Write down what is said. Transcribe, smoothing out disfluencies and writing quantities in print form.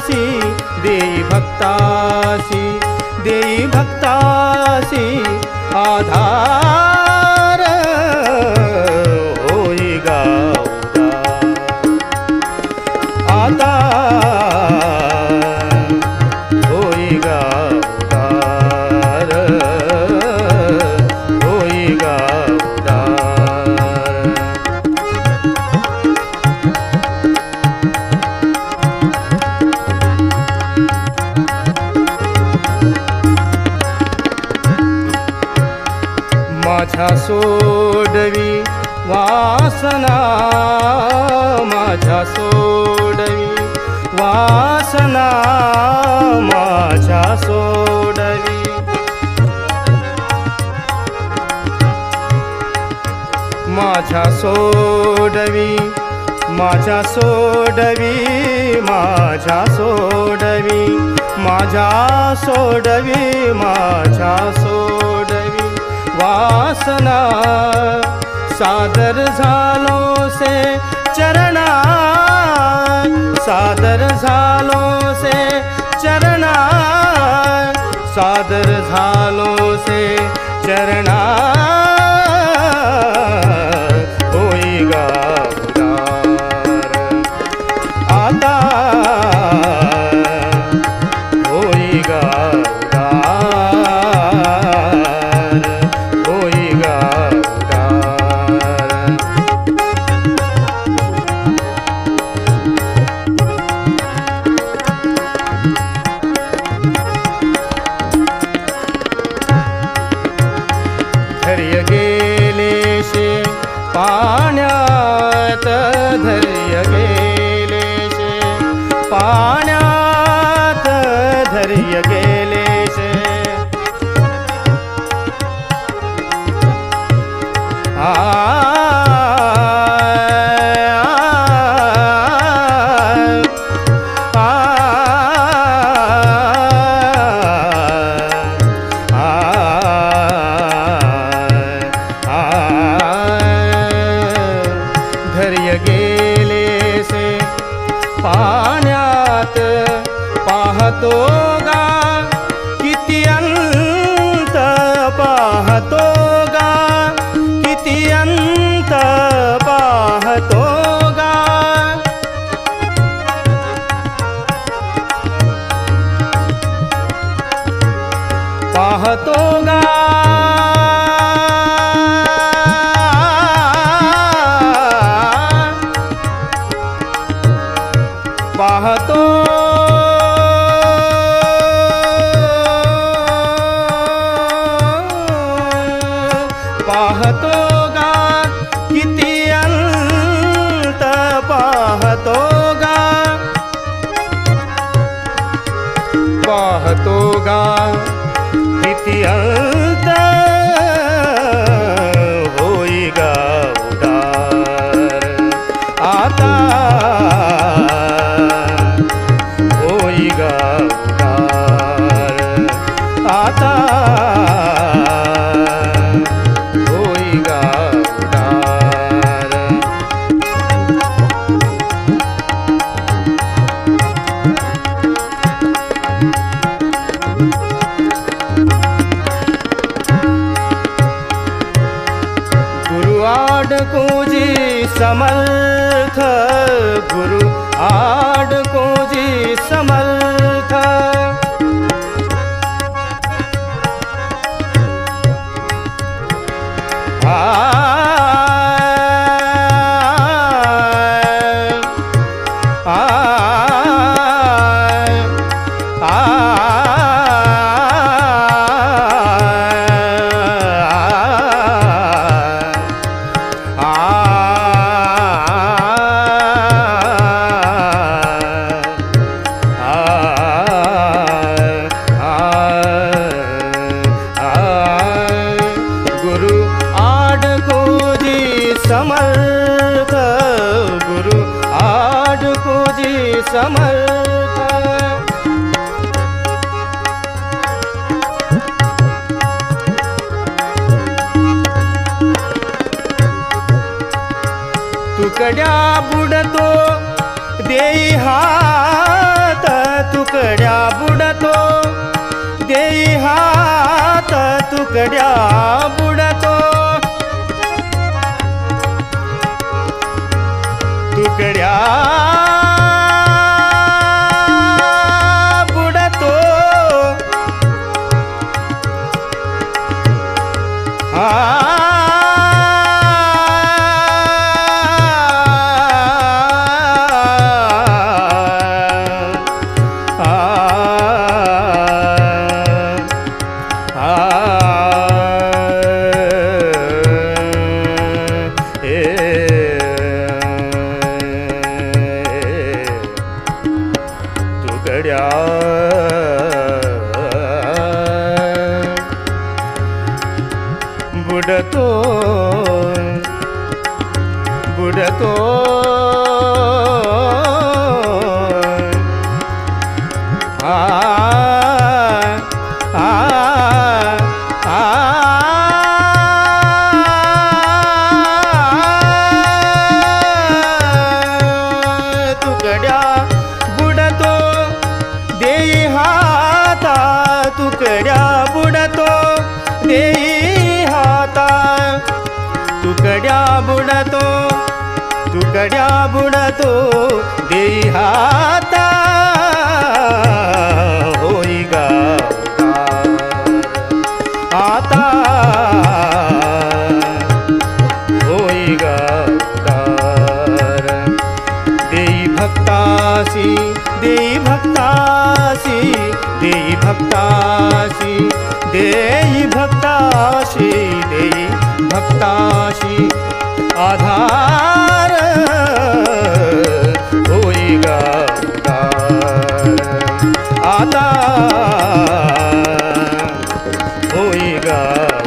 देई भक्तासी, देई भक्तासी आधार होई गा आता होई गा उदार, होई गा उदार। माझ्या सोडवी वासना, माझ्या सोडवी वासना, माझ्या सोडवी माझ्या सोडवी, माझ्या सोडवी, माझ्या सोडवी, माझ्या सोडवी, माझ्या सोडवी वासना। सादर झालो से चरणा, सादर झालो से चरणा, सादर झालो से चरणा होई गा उदार आता होई गा उदार, होई गा उदार। धैर्य गेलेशे पाण्यात, धैर्य गेलेशे पाण्यात, धैर्य गेलेशे धैर्य गेलेसे पाण्यात, पाहतो गा किती अंत, पाहतो गा किती अंत, पाहतो गा पाहतो गा पाहतो पाहतो गा किती अंत, पाहतो गा पाहतो गा किती अंत होई गा उदार आता होई गा उदार आता होई गा उदार। गुरु आडको जी समर्थ, गुरु आडको जी समर्थ, समर्थ, गुरु आडको जी समर्थ। तुकड्या बुडतो देई हात, तुकड्या बुडतो, देई हात तुकड्या बुडतो, तुकड्या बुडतो, तुकड्या बुडतो, बुडतो, तुकड्या बुडतो, देई हाता तुकड्या बुडतो, देई हाता, तुकड्या बुडतो, तुकड्या बुडतो, देई हाता, होई गा आता, होई गा देई भक्तासी, देई भक्तासी, देई भक्तासी, देई भक्तासी, देई भक्तासी, आधार होई गा आता, होई गा।